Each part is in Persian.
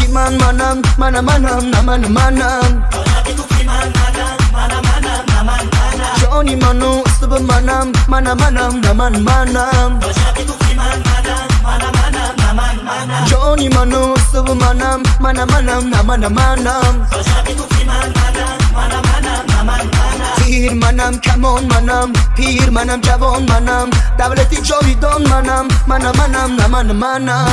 گفتی منم نه منم جانی منو است به منم نه منم جانی منو است به منم نه منم پیر منم کمان منم پیر منم جوان منم دولتی جاویدان منم نه منم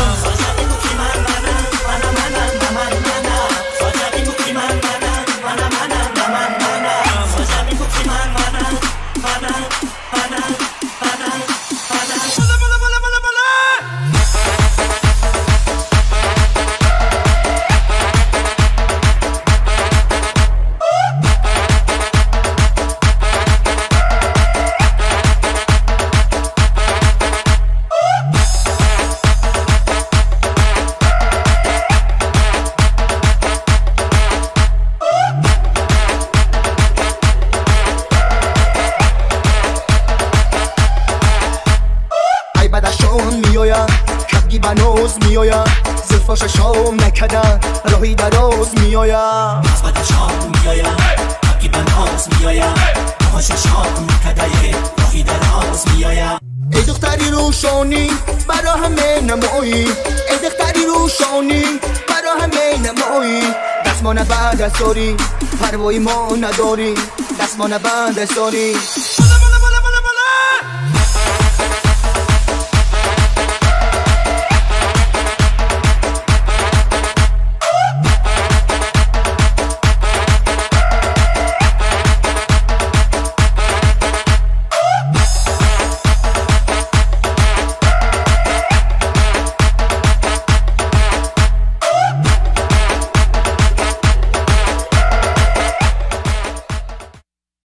کبگی بناز میایم زلفاش شام نکدن راهی دراز میایم بعد شام میایم کبگی بناز میایم راهاش شام نکدن راهی دراز میایم ای دختری روشانی برا همه نمایی ای دختری روشانی برا همه نمایی دستمان بعد از داری پروایی ما نداری دستمان بعد از داری